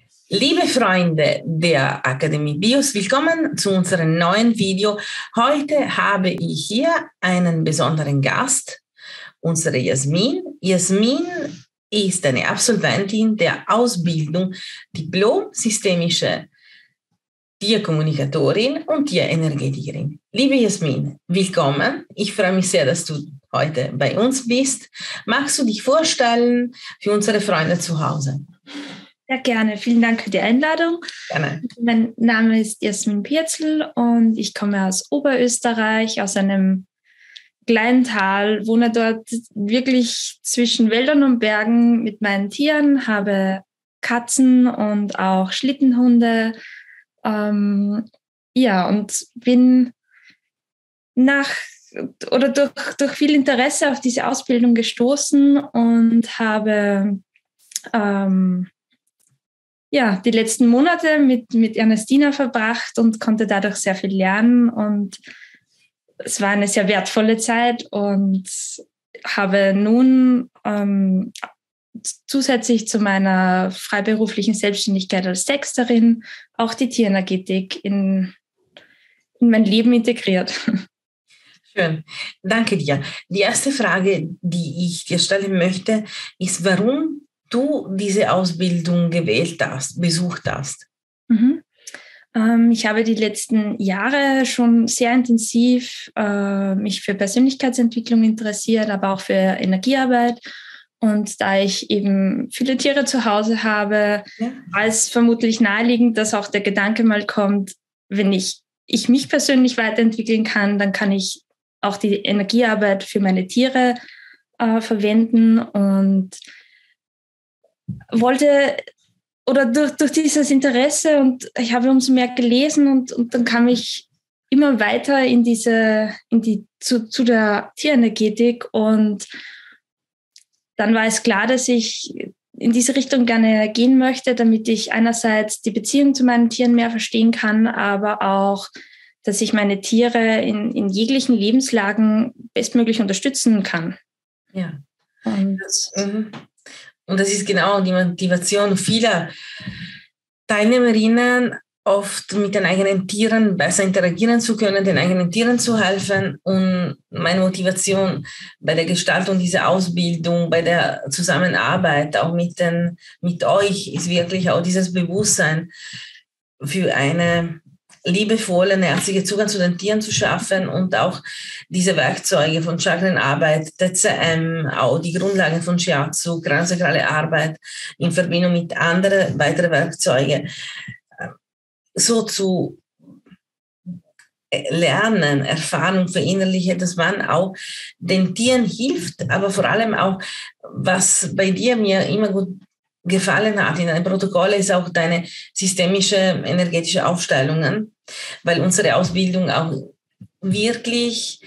Liebe Freunde der Akademie BIOS, willkommen zu unserem neuen Video. Heute habe ich hier einen besonderen Gast, unsere Jasmin. Jasmin ist eine Absolventin der Ausbildung Diplom-Systemische Tierkommunikatorin und Tierenergetikerin. Liebe Jasmin, willkommen. Ich freue mich sehr, dass du heute bei uns bist. Magst du dich vorstellen für unsere Freunde zu Hause? Ja, gerne. Vielen Dank für die Einladung. Gerne. Mein Name ist Jasmin Pirzel und ich komme aus Oberösterreich, aus einem kleinen Tal, wohne dort wirklich zwischen Wäldern und Bergen mit meinen Tieren, habe Katzen und auch Schlittenhunde. Und bin durch viel Interesse auf diese Ausbildung gestoßen und habe die letzten Monate mit Ernestina verbracht und konnte dadurch sehr viel lernen. Und es war eine sehr wertvolle Zeit und habe nun zusätzlich zu meiner freiberuflichen Selbstständigkeit als Texterin auch die Tierenergetik in mein Leben integriert. Schön, danke dir. Die erste Frage, die ich dir stellen möchte, ist, warum du diese Ausbildung besucht hast. Ich habe die letzten Jahre schon sehr intensiv mich für Persönlichkeitsentwicklung interessiert, aber auch für Energiearbeit. Und da ich eben viele Tiere zu Hause habe, war es vermutlich naheliegend, dass auch der Gedanke mal kommt, wenn ich mich persönlich weiterentwickeln kann, dann kann ich auch die Energiearbeit für meine Tiere verwenden und durch dieses Interesse, und ich habe umso mehr gelesen und dann kam ich immer weiter zu der Tierenergetik, und dann war es klar, dass ich in diese Richtung gerne gehen möchte, damit ich einerseits die Beziehung zu meinen Tieren mehr verstehen kann, aber auch, dass ich meine Tiere in jeglichen Lebenslagen bestmöglich unterstützen kann. Ja. Und das ist genau die Motivation vieler Teilnehmerinnen, oft mit den eigenen Tieren besser interagieren zu können, den eigenen Tieren zu helfen. Und meine Motivation bei der Gestaltung dieser Ausbildung, bei der Zusammenarbeit auch mit euch ist wirklich auch dieses Bewusstsein für eine liebevolle, herzliche Zugang zu den Tieren zu schaffen und auch diese Werkzeuge von Chakrenarbeit, TCM, auch die Grundlagen von Shiatsu, kraniosakrale Arbeit in Verbindung mit anderen weiteren Werkzeugen so zu lernen, erfahren und verinnerlichen, dass man auch den Tieren hilft, aber vor allem auch, was bei dir mir immer gut gefallen hat in deinem Protokoll, ist auch deine systemische energetische Aufstellungen, weil unsere Ausbildung auch wirklich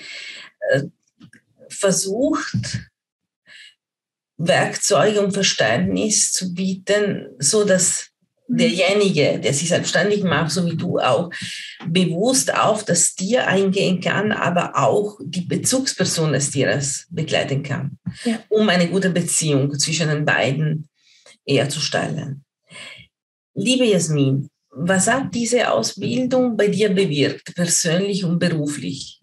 versucht, Werkzeuge und Verständnis zu bieten, so dass derjenige, der sich selbstständig macht, so wie du auch, bewusst auf das Tier eingehen kann, aber auch die Bezugsperson des Tieres begleiten kann, um eine gute Beziehung zwischen den beiden herzustellen. Liebe Jasmin, was hat diese Ausbildung bei dir bewirkt, persönlich und beruflich?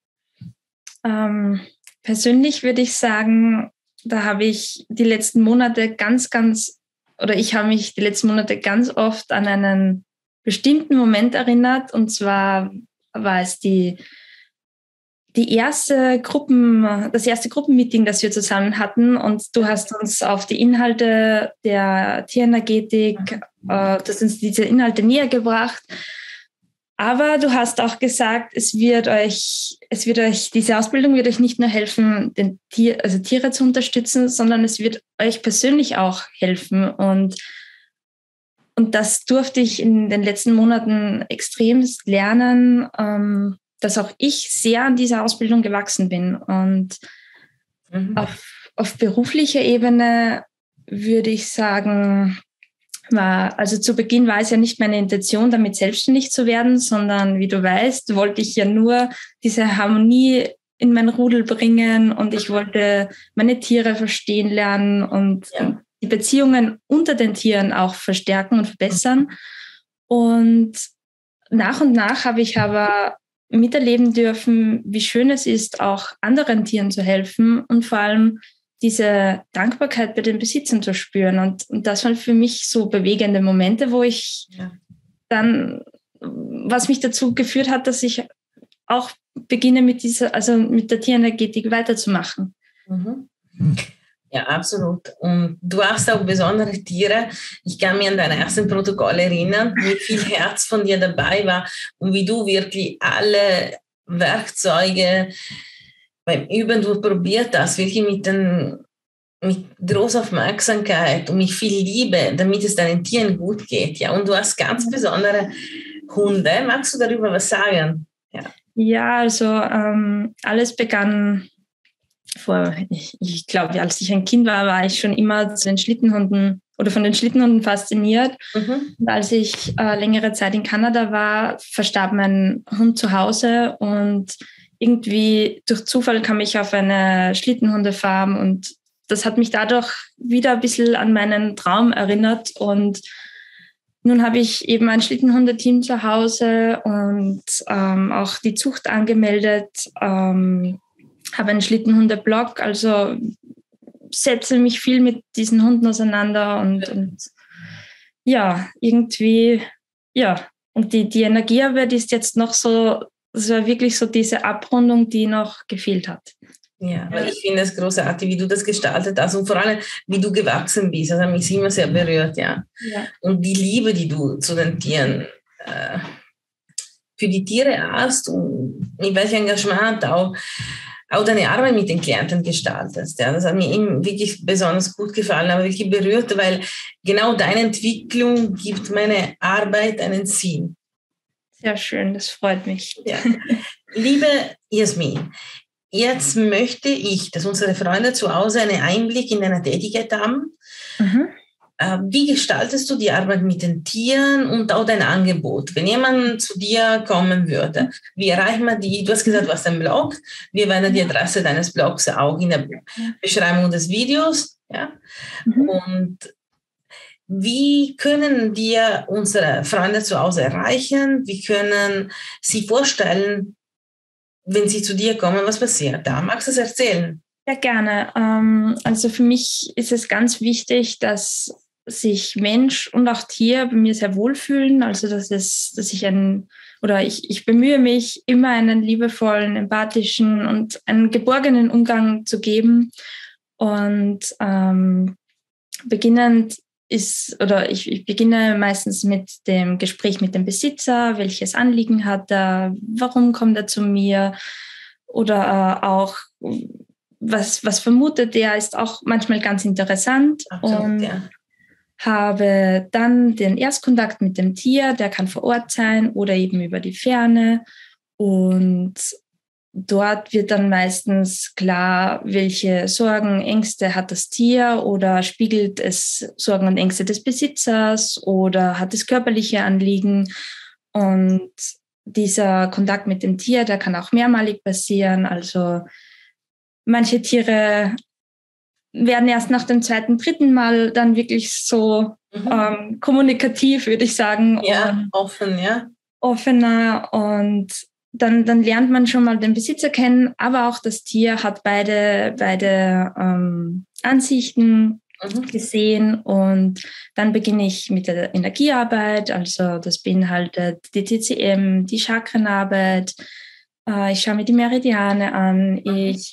Persönlich würde ich sagen, da habe ich die letzten Monate ich habe mich die letzten Monate ganz oft an einen bestimmten Moment erinnert, und zwar war es das erste Gruppenmeeting, das wir zusammen hatten, und du hast uns auf die Inhalte der Tierenergetik, das uns diese Inhalte näher gebracht. Aber du hast auch gesagt, diese Ausbildung wird euch nicht nur helfen, Tiere zu unterstützen, sondern es wird euch persönlich auch helfen. Und das durfte ich in den letzten Monaten extremst lernen, dass auch ich sehr an dieser Ausbildung gewachsen bin. Und auf beruflicher Ebene würde ich sagen, zu Beginn war es ja nicht meine Intention, damit selbstständig zu werden, sondern, wie du weißt, wollte ich ja nur diese Harmonie in mein Rudel bringen, und ich wollte meine Tiere verstehen lernen und die Beziehungen unter den Tieren auch verstärken und verbessern. Und nach habe ich aber miterleben dürfen, wie schön es ist, auch anderen Tieren zu helfen und vor allem diese Dankbarkeit bei den Besitzern zu spüren. Und das waren für mich so bewegende Momente, wo ich dann, was mich dazu geführt hat, dass ich auch beginne mit der Tierenergetik weiterzumachen. Mhm. Ja, absolut. Und du hast auch besondere Tiere. Ich kann mich an dein ersten Protokoll erinnern, wie viel Herz von dir dabei war und wie du wirklich alle Werkzeuge beim Üben durchprobiert hast, wirklich mit großer Aufmerksamkeit und mit viel Liebe, damit es deinen Tieren gut geht. Ja, und du hast ganz besondere Hunde. Magst du darüber was sagen? Ja, also alles begann ich glaube, als ich ein Kind war ich schon immer zu den Schlittenhunden oder von den Schlittenhunden fasziniert. Mhm. Und als ich längere Zeit in Kanada war, verstarb mein Hund zu Hause und irgendwie durch Zufall kam ich auf eine Schlittenhundefarm und das hat mich dadurch wieder ein bisschen an meinen Traum erinnert und nun habe ich eben ein Schlittenhundeteam zu Hause und auch die Zucht angemeldet, habe einen Schlittenhunde-Blog, also setze mich viel mit diesen Hunden auseinander und ja, irgendwie, ja. Und die Energiearbeit ist jetzt noch so, das war wirklich so diese Abrundung, die noch gefehlt hat. Ja, weil ich finde es großartig, wie du das gestaltet hast und vor allem, wie du gewachsen bist. Das hat mich immer sehr berührt, ja. Und die Liebe, die du zu den Tieren für die Tiere hast und mit welchem Engagement auch deine Arbeit mit den Klienten gestaltest. Ja, das hat mir wirklich besonders gut gefallen, aber wirklich berührt, weil genau deine Entwicklung gibt meine Arbeit einen Sinn. Sehr schön, das freut mich. Ja. Liebe Jasmin, jetzt möchte ich, dass unsere Freunde zu Hause einen Einblick in deine Tätigkeit haben. Mhm. Wie gestaltest du die Arbeit mit den Tieren und auch dein Angebot? Wenn jemand zu dir kommen würde, wie erreicht man die? Du hast gesagt, du hast einen Blog. Wir werden die Adresse deines Blogs auch in der Beschreibung des Videos. Ja? Mhm. Und wie können dir unsere Freunde zu Hause erreichen? Wie können sie vorstellen, wenn sie zu dir kommen, was passiert da? Magst du es erzählen? Ja, gerne. Also für mich ist es ganz wichtig, dass sich Mensch und auch Tier bei mir sehr wohlfühlen. Also ich bemühe mich, immer einen liebevollen, empathischen und einen geborgenen Umgang zu geben. Und ich beginne meistens mit dem Gespräch mit dem Besitzer, welches Anliegen hat er, warum kommt er zu mir oder auch was vermutet er, ist auch manchmal ganz interessant. Absolut, und habe dann den Erstkontakt mit dem Tier, der kann vor Ort sein oder eben über die Ferne. Und dort wird dann meistens klar, welche Sorgen, Ängste hat das Tier oder spiegelt es Sorgen und Ängste des Besitzers oder hat es körperliche Anliegen. Und dieser Kontakt mit dem Tier, der kann auch mehrmalig passieren. Also manche Tiere werden erst nach dem zweiten, dritten Mal dann wirklich so kommunikativ, würde ich sagen. Ja, offen, ja. Offener und dann lernt man schon mal den Besitzer kennen, aber auch das Tier hat beide Ansichten gesehen und dann beginne ich mit der Energiearbeit, also das beinhaltet die TCM, die Chakrenarbeit, ich schaue mir die Meridiane an,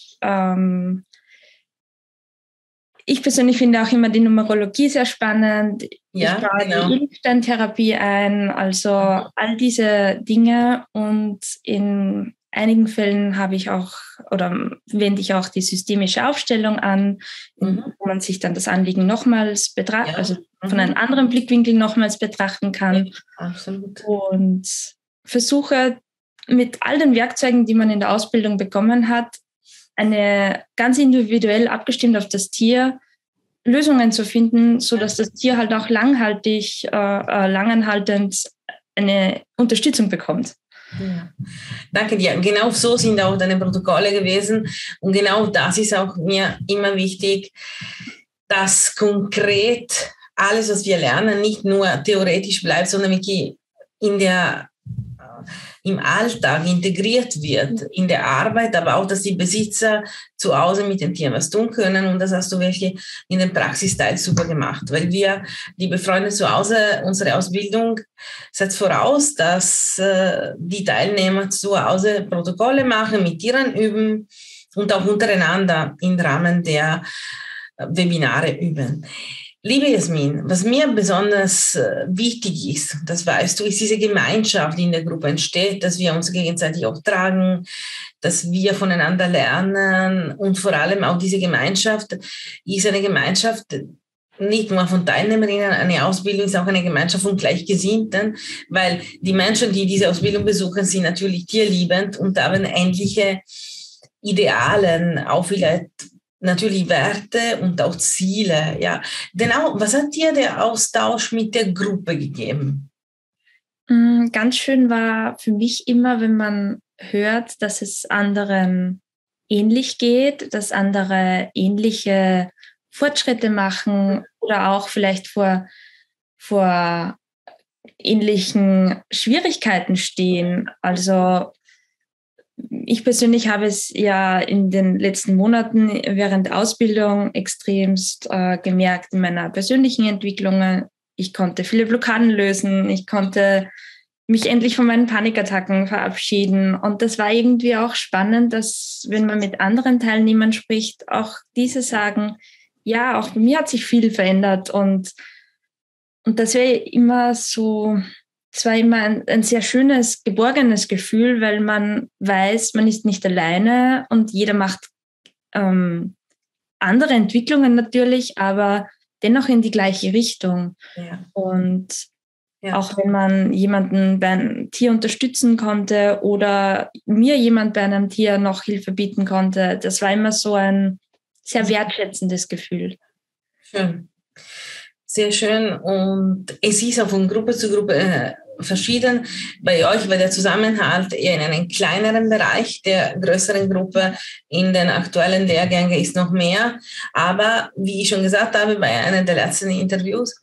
ich persönlich finde auch immer die Numerologie sehr spannend. Ja, ich baue die Edelsteintherapie ein, also all diese Dinge. Und in einigen Fällen wende ich auch die systemische Aufstellung an, wo man sich dann das Anliegen nochmals von einem anderen Blickwinkel nochmals betrachten kann. Ja, absolut. Und versuche mit all den Werkzeugen, die man in der Ausbildung bekommen hat, eine ganz individuell abgestimmt auf das Tier Lösungen zu finden, sodass das Tier halt auch langanhaltend eine Unterstützung bekommt. Ja. Danke dir. Genau so sind auch deine Protokolle gewesen und genau das ist auch mir immer wichtig. dass konkret alles, was wir lernen, nicht nur theoretisch bleibt, sondern wirklich im Alltag integriert wird, in der Arbeit, aber auch, dass die Besitzer zu Hause mit den Tieren was tun können. Und das hast du wirklich in dem Praxisteil super gemacht, weil wir, liebe Freunde zu Hause, unsere Ausbildung setzt voraus, dass die Teilnehmer zu Hause Protokolle machen, mit Tieren üben und auch untereinander im Rahmen der Webinare üben. Liebe Jasmin, was mir besonders wichtig ist, das weißt du, ist diese Gemeinschaft, die in der Gruppe entsteht, dass wir uns gegenseitig auch tragen, dass wir voneinander lernen und vor allem auch diese Gemeinschaft ist eine Gemeinschaft nicht nur von Teilnehmerinnen, eine Ausbildung ist auch eine Gemeinschaft von Gleichgesinnten, weil die Menschen, die diese Ausbildung besuchen, sind natürlich tierliebend und haben ähnliche Idealen, auch vielleicht natürlich Werte und auch Ziele, ja. Genau, was hat dir der Austausch mit der Gruppe gegeben? Ganz schön war für mich immer, wenn man hört, dass es anderen ähnlich geht, dass andere ähnliche Fortschritte machen oder auch vielleicht vor ähnlichen Schwierigkeiten stehen. Also ich persönlich habe es ja in den letzten Monaten während der Ausbildung extremst gemerkt in meiner persönlichen Entwicklung. Ich konnte viele Blockaden lösen, ich konnte mich endlich von meinen Panikattacken verabschieden. Und das war irgendwie auch spannend, dass, wenn man mit anderen Teilnehmern spricht, auch diese sagen, ja, auch bei mir hat sich viel verändert. Und das wäre immer so... Es war immer ein sehr schönes, geborgenes Gefühl, weil man weiß, man ist nicht alleine und jeder macht andere Entwicklungen natürlich, aber dennoch in die gleiche Richtung. Ja. Und auch wenn man jemanden bei einem Tier unterstützen konnte oder mir jemand bei einem Tier noch Hilfe bieten konnte, das war immer so ein sehr wertschätzendes Gefühl. Schön. Sehr schön. Und es ist auch von Gruppe zu Gruppe verschieden. Bei euch war der Zusammenhalt eher in einem kleineren Bereich, der größeren Gruppe in den aktuellen Lehrgängen ist noch mehr. Aber wie ich schon gesagt habe bei einem der letzten Interviews,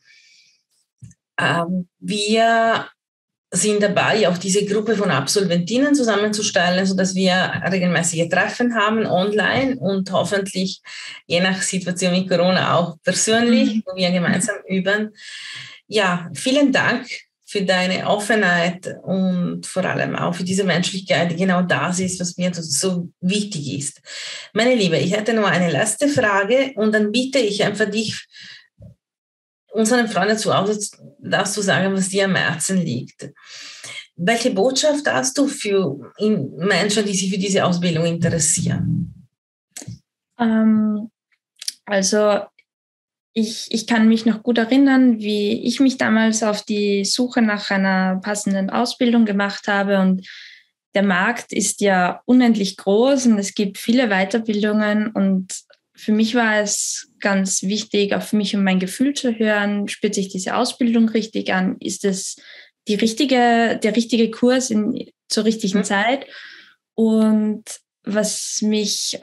wir sind dabei, auch diese Gruppe von Absolventinnen zusammenzustellen, sodass wir regelmäßige Treffen haben online und hoffentlich je nach Situation mit Corona auch persönlich, wo wir gemeinsam üben. Ja, vielen Dank für deine Offenheit und vor allem auch für diese Menschlichkeit, die genau das ist, was mir so wichtig ist. Meine Liebe, ich hätte nur eine letzte Frage und dann bitte ich einfach dich, unseren Freunden zu Hause, darfst du sagen, was dir am Herzen liegt. Welche Botschaft hast du für Menschen, die sich für diese Ausbildung interessieren? Also ich kann mich noch gut erinnern, wie ich mich damals auf die Suche nach einer passenden Ausbildung gemacht habe. Und der Markt ist ja unendlich groß und es gibt viele Weiterbildungen. Und für mich war es ganz wichtig, auch für mich, um mein Gefühl zu hören, spürt sich diese Ausbildung richtig an? Ist es der richtige Kurs zur richtigen Zeit? Und was mich...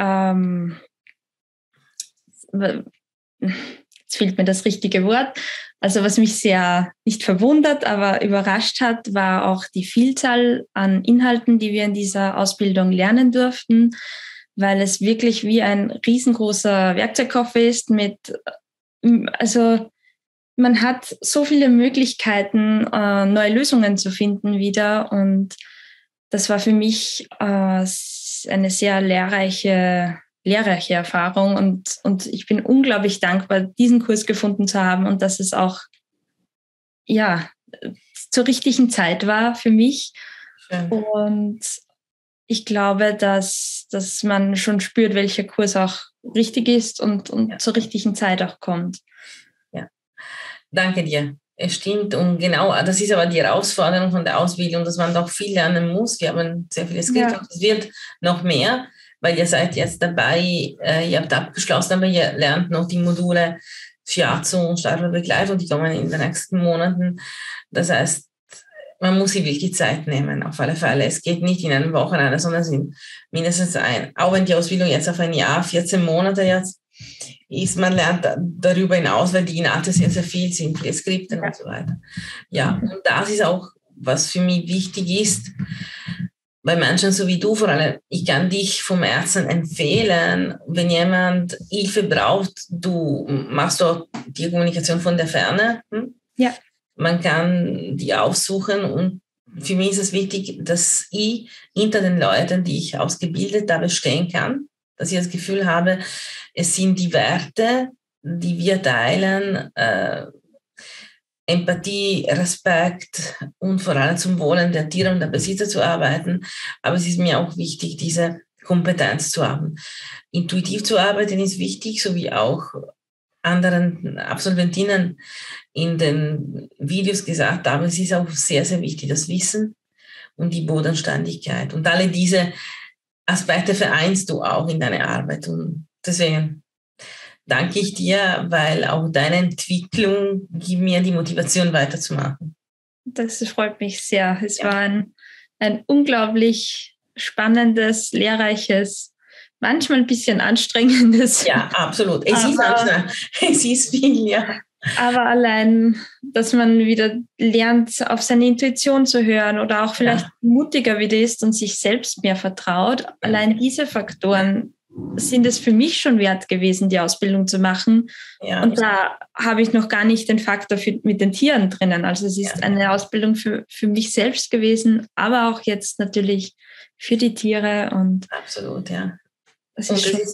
jetzt fehlt mir das richtige Wort. Also was mich sehr nicht verwundert, aber überrascht hat, war auch die Vielzahl an Inhalten, die wir in dieser Ausbildung lernen durften, weil es wirklich wie ein riesengroßer Werkzeugkoffer ist also man hat so viele Möglichkeiten, neue Lösungen zu finden wieder, und das war für mich eine sehr lehrreiche Erfahrung, und ich bin unglaublich dankbar, diesen Kurs gefunden zu haben und dass es auch zur richtigen Zeit war für mich. Schön. Und ich glaube, dass man schon spürt, welcher Kurs auch richtig ist und zur richtigen Zeit auch kommt. Ja, danke dir. Es stimmt, und genau, das ist aber die Herausforderung von der Ausbildung, dass man doch viel lernen muss. Wir haben sehr viele Skills und es wird noch mehr, weil ihr seid jetzt dabei, ihr habt abgeschlossen, aber ihr lernt noch die Module Shiatsu und Starbebegleitung, die kommen in den nächsten Monaten. Das heißt, man muss sich wirklich Zeit nehmen, auf alle Fälle. Es geht nicht in einem Wochenende, sondern es sind mindestens auch wenn die Ausbildung jetzt auf ein Jahr, 14 Monate jetzt man lernt darüber hinaus, weil die Inhalte sehr, sehr viel sind, viele Skripten und so weiter. Ja, und das ist auch, was für mich wichtig ist, bei Menschen so wie du vor allem, ich kann dich vom Herzen empfehlen, wenn jemand Hilfe braucht, du machst dort die Kommunikation von der Ferne. Ja. Man kann die aufsuchen und für mich ist es wichtig, dass ich hinter den Leuten, die ich ausgebildet habe, stehen kann, dass ich das Gefühl habe, es sind die Werte, die wir teilen, Empathie, Respekt und vor allem zum Wohlen der Tiere und der Besitzer zu arbeiten. Aber es ist mir auch wichtig, diese Kompetenz zu haben. Intuitiv zu arbeiten ist wichtig, sowie auch anderen Absolventinnen in den Videos gesagt haben. Es ist auch sehr, sehr wichtig, das Wissen und die Bodenständigkeit. Und alle diese Aspekte vereinst du auch in deiner Arbeit. Und deswegen danke ich dir, weil auch deine Entwicklung gibt mir die Motivation, weiterzumachen. Das freut mich sehr. Es war ein unglaublich spannendes, lehrreiches, manchmal ein bisschen anstrengendes. Ja, absolut. Es ist anstrengend. Es ist viel, ja. Aber allein, dass man wieder lernt, auf seine Intuition zu hören oder auch vielleicht mutiger wieder ist und sich selbst mehr vertraut, allein diese Faktoren sind es für mich schon wert gewesen, die Ausbildung zu machen. Ja. Und da habe ich noch gar nicht den Faktor mit den Tieren drinnen. Also es ist eine Ausbildung für mich selbst gewesen, aber auch jetzt natürlich für die Tiere. Und absolut, ja. Und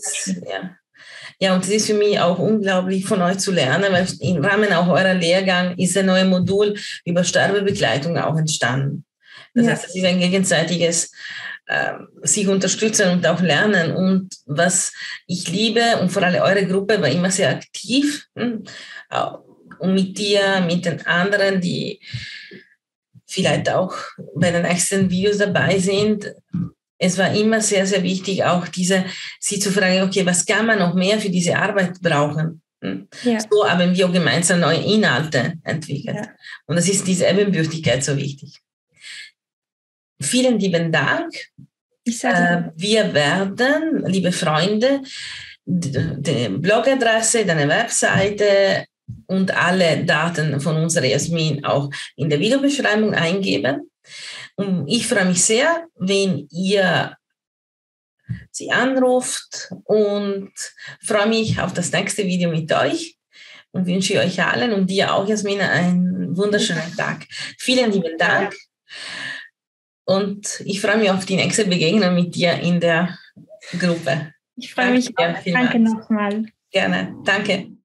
das ist für mich auch unglaublich von euch zu lernen, weil im Rahmen auch eurer Lehrgang ist ein neues Modul über Sterbebegleitung auch entstanden. Das heißt, es ist ein gegenseitiges sich unterstützen und auch lernen. Und was ich liebe, und vor allem eure Gruppe war immer sehr aktiv, und mit dir, mit den anderen, die vielleicht auch bei den nächsten Videos dabei sind. Es war immer sehr, sehr wichtig, auch sie zu fragen, okay, was kann man noch mehr für diese Arbeit brauchen? Ja. So haben wir gemeinsam neue Inhalte entwickelt. Ja. Und das ist diese Ebenbürtigkeit so wichtig. Vielen lieben Dank. Wir werden, liebe Freunde, die Blogadresse, deine Webseite und alle Daten von unserer Jasmin auch in der Videobeschreibung eingeben. Und ich freue mich sehr, wenn ihr sie anruft und freue mich auf das nächste Video mit euch und wünsche euch allen und dir auch, Jasmin, einen wunderschönen Tag. Vielen lieben Dank. Und ich freue mich auf die nächste Begegnung mit dir in der Gruppe. Ich freue mich auch. Danke nochmal. Gerne. Danke.